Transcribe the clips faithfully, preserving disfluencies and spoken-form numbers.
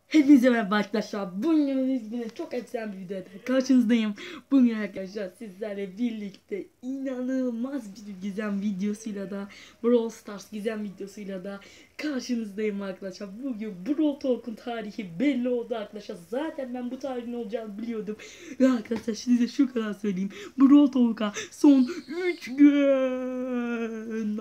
Hepinize merhaba arkadaşlar. Bugün yine çok efsane bir videoda karşınızdayım. Bugün arkadaşlar sizlerle birlikte inanılmaz bir gizem videosuyla da Brawl Stars gizem videosuyla da karşınızdayım arkadaşlar. Bugün Brawl Talk'un tarihi belli oldu arkadaşlar. Zaten ben bu tarihin olacağını biliyordum. Ve arkadaşlar size şu kadar söyleyeyim. Brawl Talk'a son üç gün.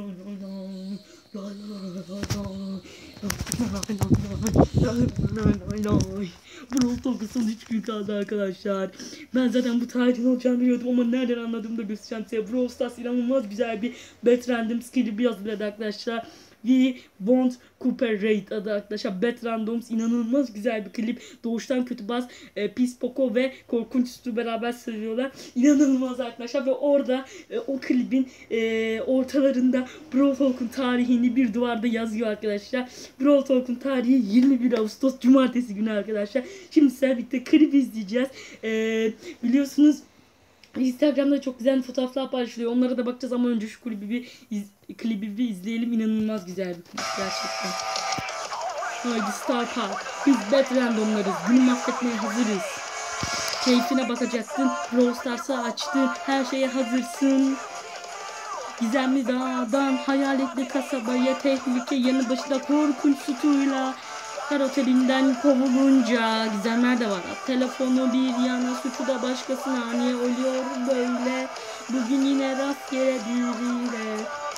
Brawl Talk'a son üç gün kaldı arkadaşlar. Ben zaten bu tarihin olacağını biliyordum ama nereden anladığımı da göstereceğim size. Brawl Stars inanılmaz güzel bir Bet Random skill'i bir hazırladı arkadaşlar. We Want Cooper Raid adı arkadaşlar. Bet Randoms inanılmaz güzel bir klip. Doğuştan Kötü Bas, e, Pis Poco ve Korkunç Üstü beraber söylüyorlar. İnanılmaz arkadaşlar ve orada e, o klibin e, ortalarında Brawl Talk'un tarihini bir duvarda yazıyor arkadaşlar. Brawl Talk'un tarihi yirmi bir Ağustos Cumartesi günü arkadaşlar. Şimdi sizlerle birlikte klip izleyeceğiz. E, biliyorsunuz Instagram'da çok güzel fotoğraflar paylaşılıyor. Onlara da bakacağız ama önce şu klibi bir, iz, klibi bir izleyelim. İnanılmaz güzel bir klip gerçekten. Haydi Star Park. Biz Bet Random'larız. Günü mahvetmeye hazırız. Keyfine bakacaksın. Brawl Stars'ı açtın. Her şeye hazırsın. Gizemli dağdan hayaletli kasabaya tehlike yanı başında korkunç sütuyla her otelinden kovulunca gizemler de var. Telefonu bir yana suçu da başkasına niye oluyor böyle? Bugün yine rastgele biriyle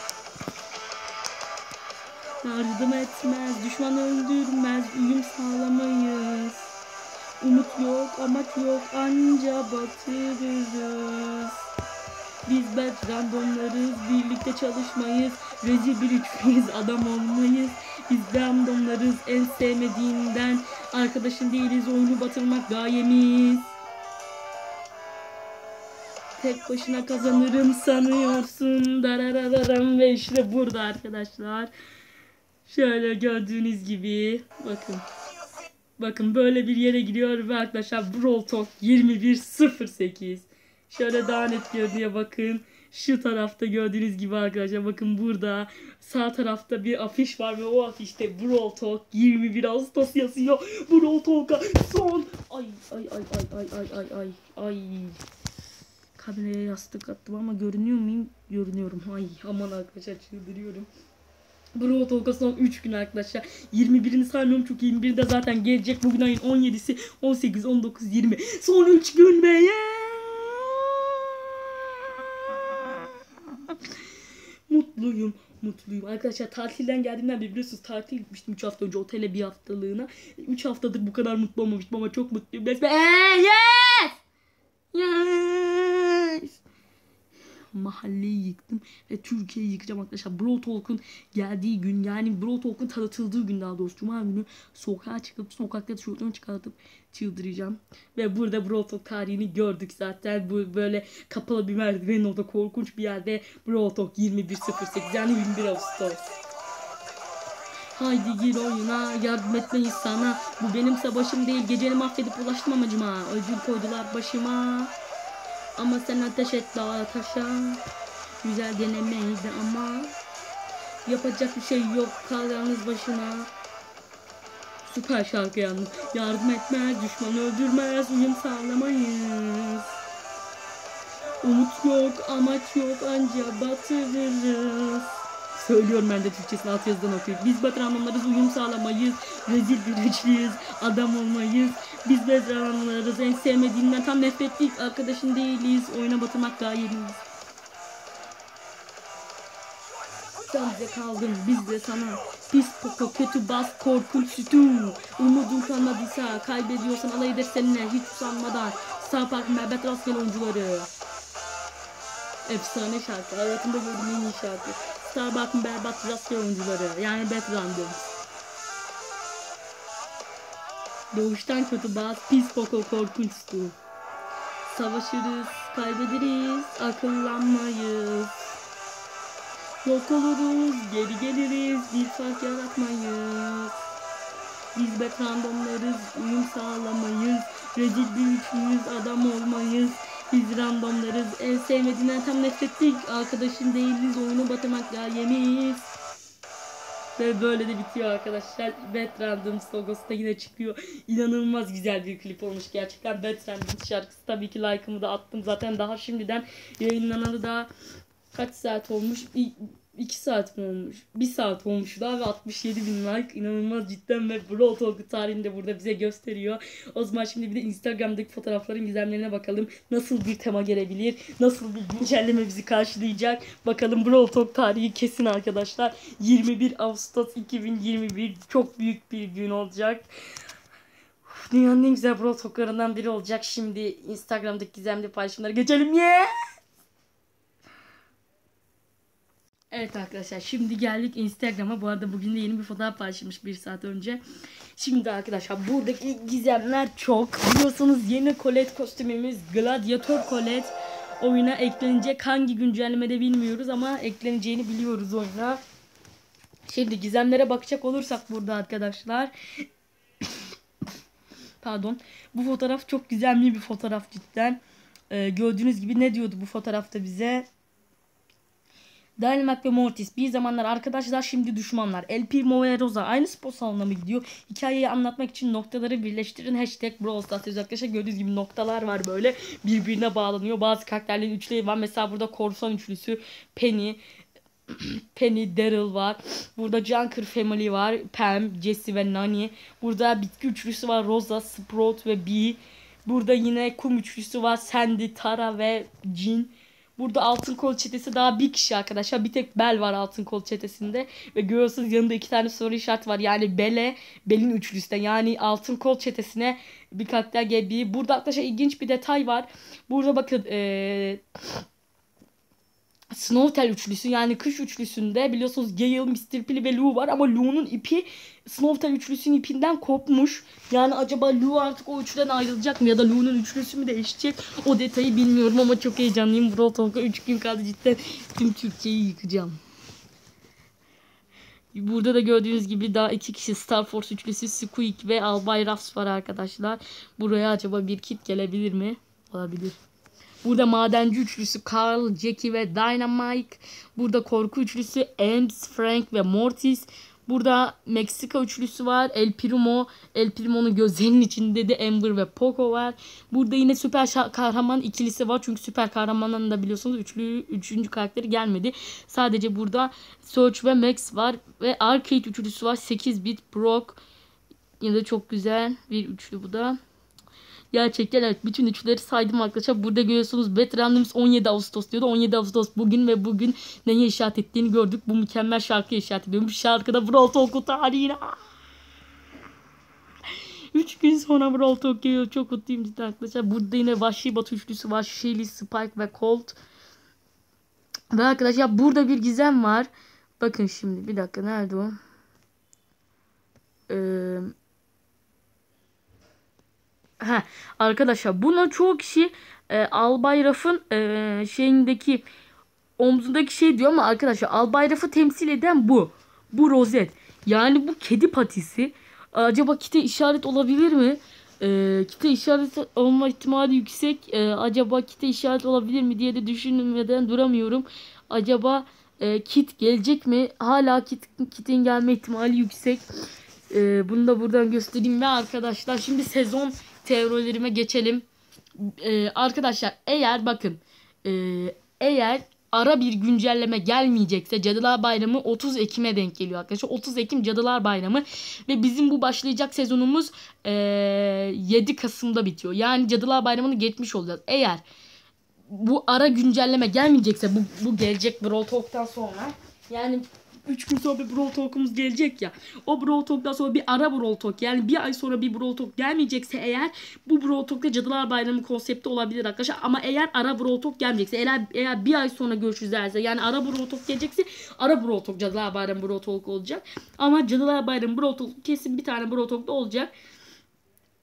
yardım etmez, düşman öldürmez, uyum sağlamayız. Umut yok, amaç yok, anca batırırız. Biz Bet Randomlarız, birlikte çalışmayız, rezil bir üçlüyüz, adam olmayız. Biz randomlarız, en sevmediğinden arkadaşın değiliz, oyunu batırmak gayemiz. Tek başına kazanırım sanıyorsun, dararararam ve işte burada arkadaşlar. Şöyle gördüğünüz gibi bakın. Bakın böyle bir yere giriyor ve arkadaşlar Brawl Talk yirmi bir sıfır sekiz. Şöyle daha net görünüyor bakın. Şu tarafta gördüğünüz gibi arkadaşlar bakın burada sağ tarafta bir afiş var ve o afişte Brawl Talk yirmi bir Ağustos yazıyor. Brawl Talk'a son ay ay ay ay ay ay ay ay ay kameraya yastık attım ama görünüyor muyum? Görünüyorum. Ay aman arkadaşlar çıldırıyorum. Brawl Talk'a son üç gün arkadaşlar. yirmi birini saymıyorum çünkü yirmi bir de zaten gelecek. Bugün ayın on yedisi, on sekiz, on dokuz, yirmi. Son üç gün be yeah! Mutluyum, mutluyum. Arkadaşlar tatilden geldiğimden beri biliyorsunuz tatil gitmiştim üç hafta önce otele bir haftalığına. üç haftadır bu kadar mutlu olmamıştım ama çok mutluyum. Resmen yes! Yes! Mahalleyi yıktım ve Türkiye'yi yıkacağım arkadaşlar. Brawl Talk'un geldiği gün, yani Brawl Talk'un tanıtıldığı gün, daha doğrusu Cuma günü sokağa çıkıp sokakta tişörtümü çıkartıp çıldıracağım. Ve burada Brawl Talk tarihini gördük zaten. Bu böyle kapalı bir merdivenin orada korkunç bir yerde Brawl Talk yirmi bir sıfır sekiz yani yirmi bir Ağustos. Haydi gir oyuna, yardım etmeyiz sana. Bu benim savaşım değil, geceni mahvedip ulaştım amacıma. Ödül koydular başıma. Ama sen ateş et dağa taşa. Güzel denemeydi ama yapacak bir şey yok, kal yalnız başına. Süper şarkı yalnız. Yardım etmez, düşman öldürmez, uyum sağlamayız. Umut yok, amaç yok, anca batırırız. Söylüyorum ben de Türkçesini alt yazıdan okuyup. Biz Bet Randomlarız, uyum sağlamayız. Rezil bir üçlüyüz, adam olmayız. Biz Bet Randomlarız, en sevmediğimden tam nefretlik, arkadaşın değiliz. Oyuna batırmak gayemiz. Sen bize kaldın, biz de sana. Pis Poco, kötü bas, korkunç sütü. Umudun kalmadıysa, kaybediyorsan alay eder seninle hiç usanmadan. Star Park Mehmet Rastgele oyuncuları. Efsane şarkı, hayatımda gördüğüm en iyi şarkı. Starbucks'ın berbat rastgele oyuncuları, yani Bet Random. Doğuştan kötü bas, Pis Poco, korkunçtu. Savaşırız, kaybederiz, akıllanmayız. Yok oluruz, geri geliriz, bir fark yaratmayız. Biz Bet Randomlarız, uyum sağlamayız. Rezil bir üçlüyüz, adam olmayız. Biz randomlarız, en sevmediğinden tam nefretlik, arkadaşın değiliz, oyunu batırmak gayemiz. Ve böyle de bitiyor arkadaşlar. Bad Randoms logosu da yine çıkıyor. İnanılmaz güzel bir klip olmuş gerçekten. Bad Randoms şarkısı, tabii ki like'ımı da attım. Zaten daha şimdiden yayınlanalı daha kaç saat olmuş? iki saat mi olmuş? bir saat olmuş daha ve altmış yedi bin like. İnanılmaz cidden ve Brawl Talk tarihini de burada bize gösteriyor. O zaman şimdi bir de Instagram'daki fotoğrafların gizemlerine bakalım. Nasıl bir tema gelebilir? Nasıl bir güncelleme bizi karşılayacak? Bakalım, Brawl Talk tarihi kesin arkadaşlar. yirmi bir Ağustos iki bin yirmi bir çok büyük bir gün olacak. Dünyanın en güzel Brawl Talk'larından biri olacak. Şimdi Instagram'daki gizemli paylaşımlara geçelim. Yeah! Evet arkadaşlar, şimdi geldik Instagram'a. Bu arada bugün de yeni bir fotoğraf paylaşılmış bir saat önce. Şimdi arkadaşlar buradaki gizemler çok. Biliyorsunuz yeni Colette kostümümüz Gladiator Colette oyuna eklenecek. Hangi güncellemede bilmiyoruz ama ekleneceğini biliyoruz oyuna. Şimdi gizemlere bakacak olursak burada arkadaşlar. Pardon. Bu fotoğraf çok gizemli bir fotoğraf cidden. Ee, gördüğünüz gibi ne diyordu bu fotoğrafta bize? Dynamite ve Mortis bir zamanlar arkadaşlar, şimdi düşmanlar. El Primo ve Rosa aynı spor salonuna mı gidiyor? Hikayeyi anlatmak için noktaları birleştirin. Hashtag Brawl Stars arkadaşlar. Gördüğünüz gibi noktalar var, böyle birbirine bağlanıyor. Bazı karakterlerin üçlüleri var. Mesela burada korsan üçlüsü Penny, Penny, Daryl var. Burada Junker Family var. Pam, Jessie ve Nani. Burada bitki üçlüsü var. Rosa, Sprout ve Bee. Burada yine kum üçlüsü var. Sandy, Tara ve Jean. Burada altın kol çetesi daha bir kişi arkadaşlar. Bir tek Bel var altın kol çetesinde. Ve görüyorsunuz yanında iki tane soru işareti var. Yani Bel'e, Bel'in üçlüsüne, yani altın kol çetesine bir karakter gibi. Burada arkadaşlar ilginç bir detay var. Burada bakın ee, Snowtail üçlüsü, yani kış üçlüsünde biliyorsunuz Gale, mister P ve Lou var ama Lou'nun ipi Snowtail üçlüsünün ipinden kopmuş. Yani acaba Lou artık o üçlüden ayrılacak mı ya da Lou'nun üçlüsü mü değişecek? O detayı bilmiyorum ama çok heyecanlıyım. Brawl Talk'a üç gün kaldı, cidden tüm Türkiye'yi yıkacağım. Burada da gördüğünüz gibi daha iki kişi Star Force üçlüsü Squeak ve Albay Ruffs var arkadaşlar. Buraya acaba bir kit gelebilir mi? Olabilir. Burada madenci üçlüsü Carl, Jackie ve Dynamite. Burada korku üçlüsü Ems, Frank ve Mortis. Burada Meksika üçlüsü var. El Primo. El Primo'nun gözlerinin içinde de Amber ve Poco var. Burada yine süper kahraman ikilisi var. Çünkü süper kahramanların da biliyorsunuz üçlü, üçüncü karakteri gelmedi. Sadece burada Search ve Max var. Ve Arcade üçlüsü var. sekiz bit Brock. Yine de çok güzel bir üçlü bu da. Gerçekten evet, bütün üçleri saydım arkadaşlar. Burada görüyorsunuz Bad Randoms on yedi Ağustos diyordu. on yedi Ağustos bugün ve bugün neyi işaret ettiğini gördük. Bu mükemmel şarkıyı işaret ediyorum. Şarkıda Brawl Talk tarihine. üç gün sonra Brawl Talk geliyor. Çok mutluyum cidden arkadaşlar. Burada yine Vahşi Batı üçlüsü var. Shelly, Spike ve Colt. Ve arkadaşlar burada bir gizem var. Bakın şimdi bir dakika, nerede o? Eee... Heh, arkadaşlar buna çoğu kişi e, Albay Ruff'ın e, şeyindeki omzundaki şey diyor ama arkadaşlar Albay Ruff'ı temsil eden bu. Bu rozet. Yani bu kedi patisi. Acaba kite işaret olabilir mi? E, kite işaret olma ihtimali yüksek. E, acaba kite işaret olabilir mi diye de düşünmeden duramıyorum. Acaba e, kit gelecek mi? Hala kit, kitin gelme ihtimali yüksek. E, bunu da buradan göstereyim ve arkadaşlar şimdi sezon teorilerime geçelim. Ee, arkadaşlar eğer bakın e, eğer ara bir güncelleme gelmeyecekse, Cadılar Bayramı otuz Ekim'e denk geliyor arkadaşlar. otuz Ekim Cadılar Bayramı ve bizim bu başlayacak sezonumuz e, yedi Kasım'da bitiyor. Yani Cadılar Bayramı'nı geçmiş olacağız. Eğer bu ara güncelleme gelmeyecekse, bu, bu gelecek Brawl Talk'tan sonra, yani üç gün sonra bir Brawl Talk'umuz gelecek ya. O Brawl Talk'tan sonra bir ara Brawl Talk, yani bir ay sonra bir Brawl Talk gelmeyecekse eğer, bu Brawl Talk'ta Cadılar Bayramı konsepti olabilir arkadaşlar. Ama eğer ara Brawl Talk gelmeyecekse, eğer, eğer bir ay sonra görüşürüz derse, yani ara Brawl Talk gelecekse ara Brawl Talk Cadılar Bayramı Brawl Talk olacak. Ama Cadılar Bayramı Brawl Talk kesin bir tane Brawl Talk'ta olacak.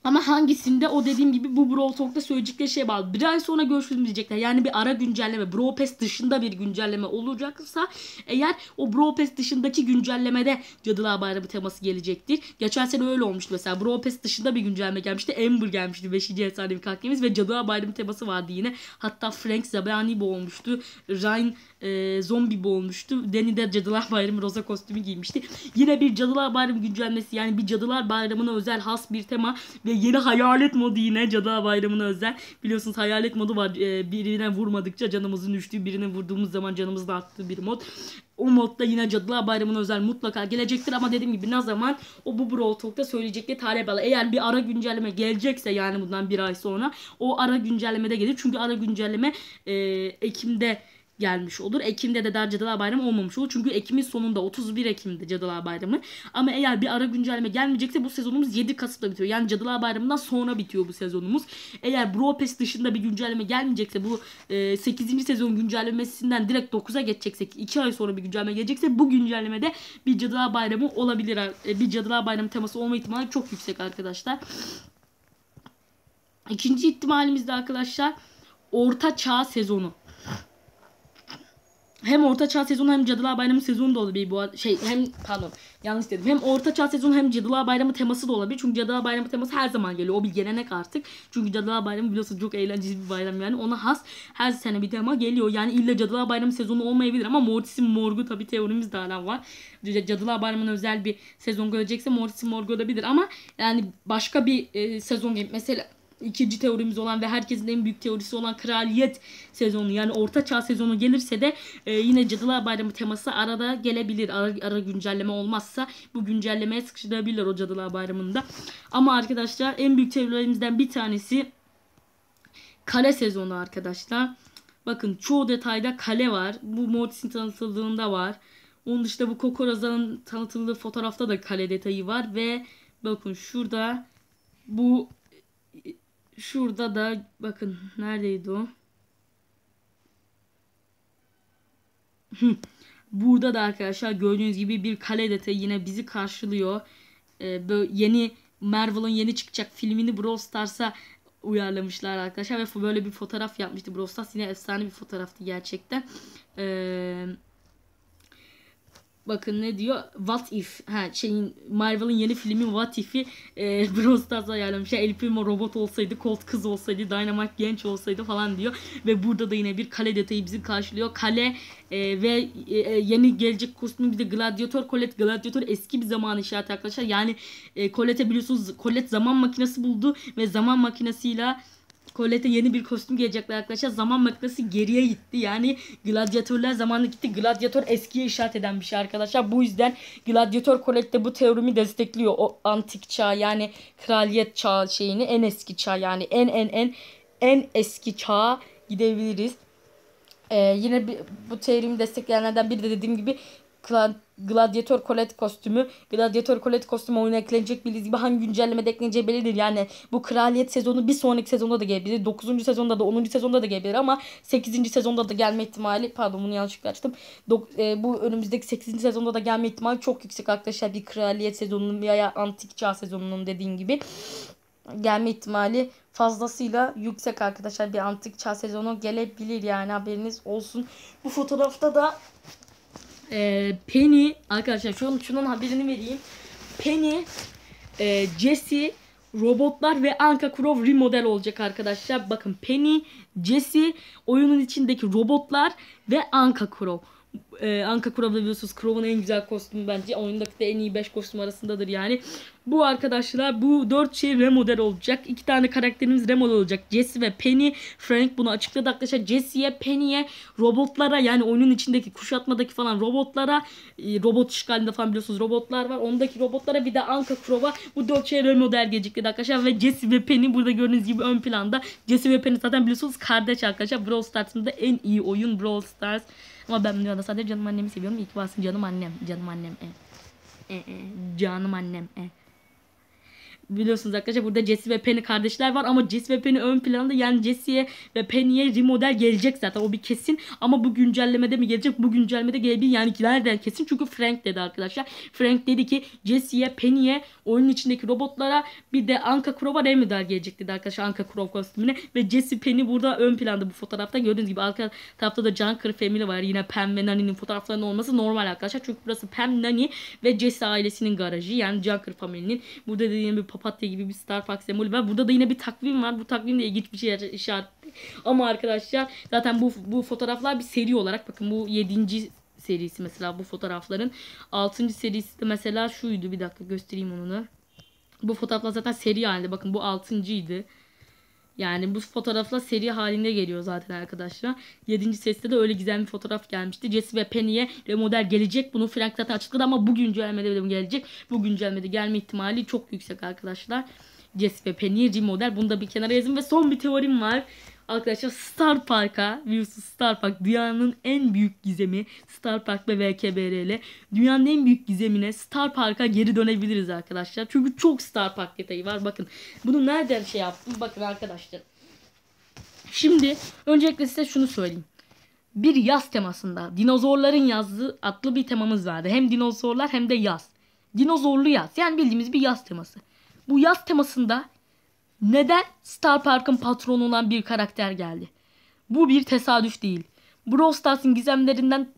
Ama hangisinde o dediğim gibi bu Brawl Talk'ta söyleyecekleri şey bağlı. Bir ay sonra görüşürüz diyecekler. Yani bir ara güncelleme, Brawl Pass dışında bir güncelleme olacaksa eğer o Brawl Pass dışındaki güncellemede Cadılar Bayramı teması gelecektir. Geçen sene öyle olmuştu mesela. Brawl Pass dışında bir güncelleme gelmişti. Amber gelmişti. beşinci efsanevi karakterimiz ve Cadılar Bayramı teması vardı yine. Hatta Frank Zabani bu olmuştu. Ryan e, Zombie bu olmuştu. Danny de Cadılar Bayramı roza kostümü giymişti. Yine bir Cadılar Bayramı güncellemesi, yani bir Cadılar Bayramı'na özel has bir tema ve yeni hayalet modu yine Cadılar Bayramı'na özel. Biliyorsunuz hayalet modu var. Ee, birine vurmadıkça canımızın düştüğü, birine vurduğumuz zaman canımızın arttığı bir mod. O modda yine Cadılar Bayramı'na özel mutlaka gelecektir ama dediğim gibi ne zaman o bu Brawl Talk'ta söyleyecekleri tarih bağlı. Eğer bir ara güncelleme gelecekse, yani bundan bir ay sonra o ara güncellemede gelir. Çünkü ara güncelleme e, Ekim'de gelmiş olur. Ekim'de de daha Cadılar Bayramı olmamış olur. Çünkü Ekim'in sonunda otuz bir Ekim'de Cadılar Bayramı. Ama eğer bir ara güncelleme gelmeyecekse bu sezonumuz yedi Kasım'da bitiyor. Yani Cadılar Bayramı'ndan sonra bitiyor bu sezonumuz. Eğer Brawl Pass dışında bir güncelleme gelmeyecekse, bu e, sekizinci sezon güncellemesinden direkt dokuza geçeceksek, iki ay sonra bir güncelleme gelecekse bu güncellemede bir Cadılar Bayramı olabilir. E, bir Cadılar Bayramı teması olma ihtimali çok yüksek arkadaşlar. İkinci ihtimalimiz de arkadaşlar Orta Çağ sezonu. Hem Orta Çağ sezonu hem Cadılar Bayramı sezonu da olabilir bu şey hem pardon yanlış dedim. Hem Orta Çağ sezonu hem Cadılar Bayramı teması da olabilir. Çünkü Cadılar Bayramı teması her zaman geliyor. O bir gelenek artık. Çünkü Cadılar Bayramı biliyorsunuz çok eğlenceli bir bayram yani. Ona has her sene bir tema geliyor. Yani illa Cadılar Bayramı sezonu olmayabilir ama Mortis'in Morg'u tabii teorimiz de hala var. Cadılar Bayramı'na özel bir sezon gelecekse Mortis'in Morg'u olabilir ama yani başka bir e, sezon gibi mesela İkinci teorimiz olan ve herkesin en büyük teorisi olan kraliyet sezonu, yani Orta Çağ sezonu gelirse de e, yine Cadılar Bayramı teması arada gelebilir. Ara, ara güncelleme olmazsa bu güncellemeye sıkıştırabilirler o Cadılar Bayramı'nda. Ama arkadaşlar en büyük teorilerimizden bir tanesi kale sezonu arkadaşlar. Bakın çoğu detayda kale var. Bu Mortis'in tanıtıldığında var. Onun dışında bu Kokoraza'nın tanıtıldığı fotoğrafta da kale detayı var ve bakın şurada bu Şurada da bakın neredeydi o? Burada da arkadaşlar gördüğünüz gibi bir kale detayı yine bizi karşılıyor. Ee, böyle yeni Marvel'ın yeni çıkacak filmini Brawl Stars'a uyarlamışlar arkadaşlar ve böyle bir fotoğraf yapmıştı Brawl Stars. Yine efsane bir fotoğraftı gerçekten. Eee Bakın ne diyor? What if? Ha şeyin Marvel'ın yeni filmi What if'i e, Brawl Stars'a ayarlamış. Yani El Primo robot olsaydı, Colt kız olsaydı, Dynamite genç olsaydı falan diyor. Ve burada da yine bir kale detayı bizi karşılıyor. Kale e, ve e, yeni gelecek kostümü bir de Gladiator Colette. Gladiator eski bir zaman işareti arkadaşlar. Yani e, Colette'e biliyorsunuz Colette zaman makinesi buldu ve zaman makinesiyle Colette'e yeni bir kostüm gelecekler arkadaşlar. Zaman makinesi geriye gitti. Yani gladyatörler zamanı gitti. Gladyatör eskiye işaret eden bir şey arkadaşlar. Bu yüzden Gladiator Colette bu teorimi destekliyor. O antik çağ, yani kraliyet çağı şeyini, en eski çağ, yani en en en en eski çağa gidebiliriz. Ee, yine bir, bu teorimi destekleyenlerden biri de dediğim gibi Gladiator Colette kostümü. Gladiator Colette kostümü oyuna eklenecek, bildiğiniz gibi hangi güncellemede ekleneceği bellidir. Yani bu kraliyet sezonu bir sonraki sezonda da gelebilir. dokuzuncu sezonda da, onuncu sezonda da gelebilir ama sekizinci sezonda da gelme ihtimali, pardon bunu yanlışlıkla açtım. Dok, e, bu önümüzdeki sekizinci sezonda da gelme ihtimali çok yüksek arkadaşlar. Bir kraliyet sezonunun veya antik çağ sezonunun dediğim gibi gelme ihtimali fazlasıyla yüksek arkadaşlar. Bir antik çağ sezonu gelebilir, yani haberiniz olsun. Bu fotoğrafta da Ee, Penny arkadaşlar, şunun, şunun haberini vereyim. Penny, e, Jessie, robotlar ve Anka Crow remodel olacak arkadaşlar. Bakın Penny, Jessie, oyunun içindeki robotlar ve Anka Crow. Ee, Anka Crow'da biliyorsunuz Crow'un en güzel kostümü bence. Oyundaki de en iyi beş kostüm arasındadır yani. Bu arkadaşlar, bu dört şey remodel olacak. iki tane karakterimiz remodel olacak. Jessie ve Penny. Frank bunu açıkladı arkadaşlar. Jessie'ye, Penny'ye, robotlara, yani oyunun içindeki kuşatmadaki falan robotlara, robot işgalinde falan biliyorsunuz robotlar var. Ondaki robotlara bir de Anka Crow'a bu dört şey remodel gelecek arkadaşlar. Ve Jessie ve Penny burada gördüğünüz gibi ön planda. Jessie ve Penny zaten biliyorsunuz kardeş arkadaşlar. Brawl Stars'ın da en iyi oyun Brawl Stars. Ama ben dünyada sadece canım annemi seviyorum. İyi ki varsın canım annem. Canım annem. E. E, e. Canım annem. E. biliyorsunuz arkadaşlar burada Jesse ve Penny kardeşler var ama Jesse ve Penny ön planda, yani Jesse'ye ve Penny'ye remodel gelecek zaten, o bir kesin, ama bu güncellemede mi gelecek, bu güncellemede gelebilir yani, nereden kesin, çünkü Frank dedi arkadaşlar. Frank dedi ki Jesse'ye, Penny'ye, oyunun içindeki robotlara, bir de Anka Crow'a remodel gelecek dedi arkadaşlar, Anka Crow kostümüne. Ve Jesse, Penny burada ön planda bu fotoğrafta, gördüğünüz gibi arka tarafta da Junker Family var, yine Pam ve Nani'nin fotoğraflarının olması normal arkadaşlar, çünkü burası Pam, Nani ve Jesse ailesinin garajı, yani Junker Family'nin. Burada da yine bir papatya gibi bir Star Fox sembolü var. Burada da yine bir takvim var. Bu takvim de ilginç bir şey işaret. Ama arkadaşlar zaten bu bu fotoğraflar bir seri olarak, bakın bu yedinci serisi mesela bu fotoğrafların. altıncı serisi de mesela şuydu. Bir dakika göstereyim onu da. Bu fotoğraflar zaten seri halinde. Bakın bu altıncıydı. Yani bu fotoğraflar seri halinde geliyor zaten arkadaşlar. yedinci seride de öyle güzel bir fotoğraf gelmişti. Jesse ve Penny'ye remodel gelecek. Bunu Frank zaten açıkladı ama bu güncellemede de gelecek. Bu güncellemede gelme ihtimali çok yüksek arkadaşlar. Jesse ve Penny'ye remodel. Bunu da bir kenara yazın ve son bir teorim var. Arkadaşlar Star Park'a, biliyorsunuz Star Park dünyanın en büyük gizemi, Star Park ve V K B R ile dünyanın en büyük gizemine, Star Park'a geri dönebiliriz arkadaşlar. Çünkü çok Star Park detayı var. Bakın bunu nereden şey yaptım, bakın arkadaşlar. Şimdi öncelikle size şunu söyleyeyim. Bir yaz temasında dinozorların yazdığı adlı bir temamız vardı. Hem dinozorlar hem de yaz. Dinozorlu yaz, yani bildiğimiz bir yaz teması. Bu yaz temasında neden Star Park'ın patronu olan bir karakter geldi? Bu bir tesadüf değil. Brawl Stars'ın gizemlerinden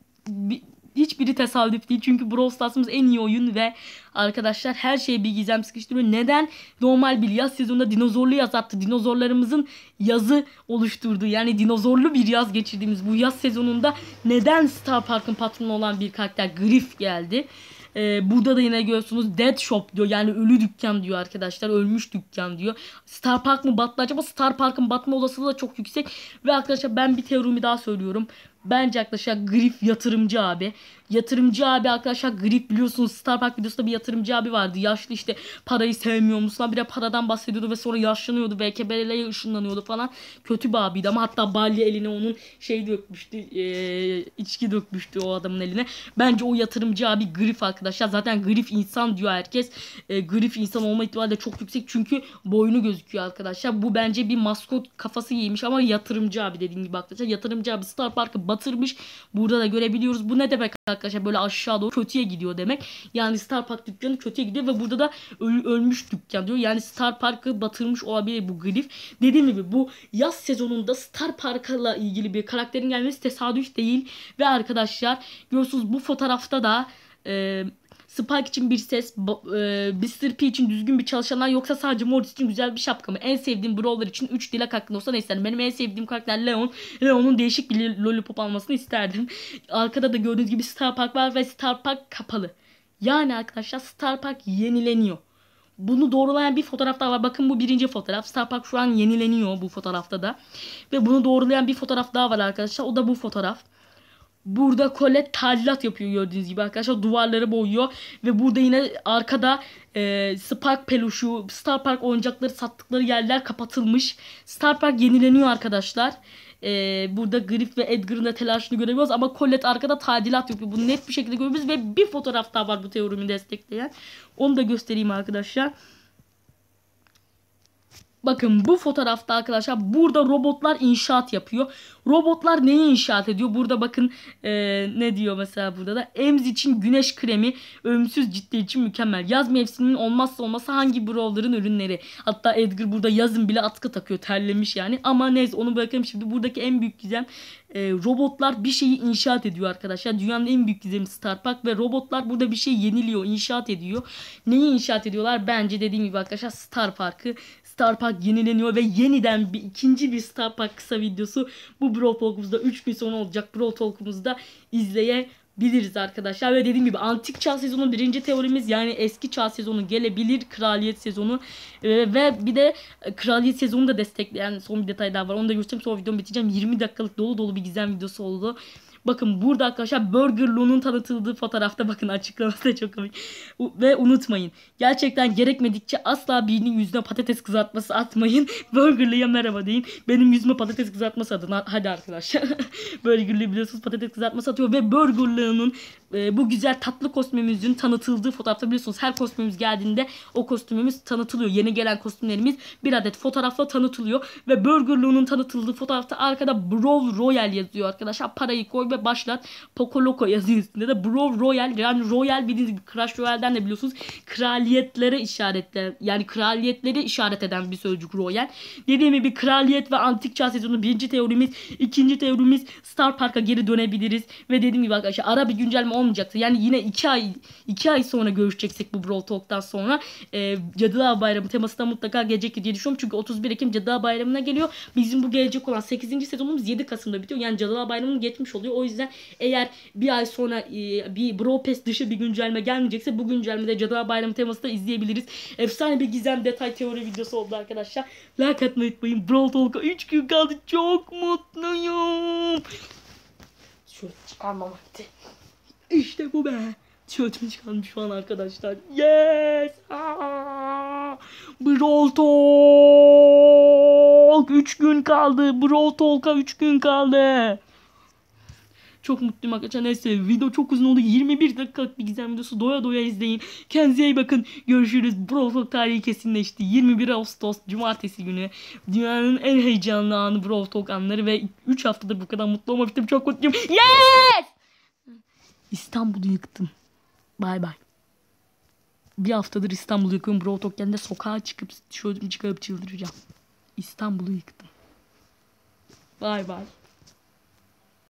hiçbiri tesadüf değil. Çünkü Brawl Stars'ımız en iyi oyun ve arkadaşlar her şeye bir gizem sıkıştırıyor. Neden normal bir yaz sezonunda dinozorlu yaz attı? Dinozorlarımızın yazı oluşturduğu, yani dinozorlu bir yaz geçirdiğimiz bu yaz sezonunda neden Star Park'ın patronu olan bir karakter Griff geldi? Ee, burada da yine görüyorsunuz Dead Shop diyor, yani ölü dükkan diyor arkadaşlar, ölmüş dükkan diyor. Star Park mı battı acaba? Star Park'ın batma olasılığı da çok yüksek. Ve arkadaşlar ben bir teorimi daha söylüyorum. Bence arkadaşlar Griff yatırımcı abi. Yatırımcı abi arkadaşlar Griff, biliyorsunuz Star Park videosunda bir yatırımcı abi vardı. Yaşlı, işte parayı sevmiyor musun? Bir de paradan bahsediyordu ve sonra yaşlanıyordu. V K B L'ye ışınlanıyordu falan. Kötü bir abiydi ama hatta Balya eline onun şey dökmüştü. Ee, içki dökmüştü o adamın eline. Bence o yatırımcı abi Griff arkadaşlar. Zaten Griff insan diyor herkes. Ee, Griff insan olma ihtimali de çok yüksek. Çünkü boynu gözüküyor arkadaşlar. Bu bence bir maskot kafası giymiş ama yatırımcı abi, dediğim gibi arkadaşlar. Yatırımcı abi Star Park'ı batırmış. Burada da görebiliyoruz. Bu ne demek arkadaşlar? Böyle aşağı doğru kötüye gidiyor demek. Yani Star Park dükkanı kötüye gidiyor ve burada da öl ölmüş dükkan diyor. Yani Star Park'ı batırmış olabilir bu Griff. Dediğim gibi bu yaz sezonunda Star Park'la ilgili bir karakterin gelmesi tesadüf değil. Ve arkadaşlar görüyorsunuz bu fotoğrafta da e, Spike için bir ses, e, mister P için düzgün bir çalışanlar, yoksa sadece Mortis için güzel bir şapka mı? En sevdiğim brawler için üç dilek hakkında olsa ne isterdim? Benim en sevdiğim karakter Leon. Leon'un değişik bir lollipop almasını isterdim. Arkada da gördüğünüz gibi Star Park var ve Star Park kapalı. Yani arkadaşlar Star Park yenileniyor. Bunu doğrulayan bir fotoğraf daha var. Bakın bu birinci fotoğraf. Star Park şu an yenileniyor bu fotoğrafta da. Ve bunu doğrulayan bir fotoğraf daha var arkadaşlar. O da bu fotoğraf. Burada Colette tadilat yapıyor gördüğünüz gibi arkadaşlar. Duvarları boyuyor. Ve burada yine arkada e, Spark peluşu, Star Park oyuncakları sattıkları yerler kapatılmış. Star Park yenileniyor arkadaşlar. E, burada Griff ve Edgar'ın da telaşını görebiliyoruz. Ama Colette arkada tadilat yapıyor. Bunu net bir şekilde görüyoruz. Ve bir fotoğraf daha var bu teorimi destekleyen. Onu da göstereyim arkadaşlar. Bakın bu fotoğrafta arkadaşlar burada robotlar inşaat yapıyor. Robotlar neyi inşaat ediyor? Burada bakın ee, ne diyor mesela burada da. Emz için güneş kremi, ölümsüz ciltler için mükemmel. Yaz mevsiminin olmazsa olmazsa hangi brawler'ın ürünleri? Hatta Edgar burada yazın bile atkı takıyor, terlemiş yani. Ama neyse onu bırakalım şimdi. Buradaki en büyük gizem e, robotlar bir şeyi inşaat ediyor arkadaşlar. Dünyanın en büyük gizemi Star Park ve robotlar burada bir şey yeniliyor, inşaat ediyor. Neyi inşaat ediyorlar? Bence dediğim gibi arkadaşlar Star Park'ı. Star Park yenileniyor ve yeniden bir ikinci bir Star Park kısa videosu bu Brawl Talk'umuzda üç gün sonra olacak Brawl Talk'umuzda izleyebiliriz arkadaşlar. Ve dediğim gibi antik çağ sezonu birinci teorimiz, yani eski çağ sezonu gelebilir, kraliyet sezonu ee, ve bir de kraliyet sezonu da destekleyen son bir detay daha var. Onu da göstereyim, sonra videomu bitireceğim. yirmi dakikalık dolu dolu bir gizem videosu oldu. Bakın burada arkadaşlar Burger Loon'un tanıtıldığı fotoğrafta bakın açıklaması da çok komik. Ve unutmayın, gerçekten gerekmedikçe asla birinin yüzüne patates kızartması atmayın. Burgerlı'ya merhaba deyin. Benim yüzüme patates kızartması adına hadi arkadaşlar. Burgerlı biliyorsunuz patates kızartması atıyor ve Burgerlı'nın e, bu güzel tatlı kostümümüzün tanıtıldığı fotoğrafta biliyorsunuz her kostümümüz geldiğinde o kostümümüz tanıtılıyor. Yeni gelen kostümlerimiz bir adet fotoğrafla tanıtılıyor ve Burgerloon'un tanıtıldığı fotoğrafta arkada Brawl Royal yazıyor arkadaşlar. Parayı koy ve başlat. Poco Loco yazıyor üstünde de Brawl Royal, yani Royal bildiğiniz gibi Clash Royale'den de biliyorsunuz kraliyetlere işaretler, yani kraliyetleri işaret eden bir sözcük Royal. Dediğim gibi kraliyet ve antik çağ sezonu birinci teorimiz, ikinci teorimiz Star Park'a geri dönebiliriz ve dediğim gibi arkadaşlar ara bir güncelleme olmayacaktı. Yani yine iki ay iki ay sonra görüşeceksek bu Brawl Talk'tan sonra e, Cadılar Bayramı teması da mutlaka gelecek diye düşünüyorum. Çünkü otuz bir Ekim Cadılar Bayramı'na geliyor. Bizim bu gelecek olan sekizinci sezonumuz yedi Kasım'da bitiyor. Yani Cadılar Bayramı'nın geçmiş oluyor. O yüzden eğer bir ay sonra e, bir Brawl Pass dışı bir güncelleme gelmeyecekse bu güncellemede Cadılar Bayramı teması da izleyebiliriz. Efsane bir gizem detay teori videosu oldu arkadaşlar. Like atmayı unutmayın. Brawl Talk'a üç gün kaldı. Çok mutluyum. Şöyle çıkarma vakti. İşte bu be. Tişörtümü çıkardım şu an arkadaşlar. Yes. Aa! Brawl Talk. üç gün kaldı. Brawl Talk'a üç gün kaldı. Çok mutluyum arkadaşlar. Neyse video çok uzun oldu. yirmi bir dakikalık bir gizem videosu. Doya doya izleyin. Kendinize iyi bakın. Görüşürüz. Brawl Talk tarihi kesinleşti. yirmi bir Ağustos Cumartesi günü. Dünyanın en heyecanlı anı Brawl Talk anları ve üç haftadır bu kadar mutlu olmamıştım. Çok mutluyum. Yes! İstanbul'u yıktım. Bay bay. Bir haftadır İstanbul'u yıkıyorum. Brawl Talk'ten de sokağa çıkıp tişörtümü çıkarıp çıldıracağım. İstanbul'u yıktım. Bay bay.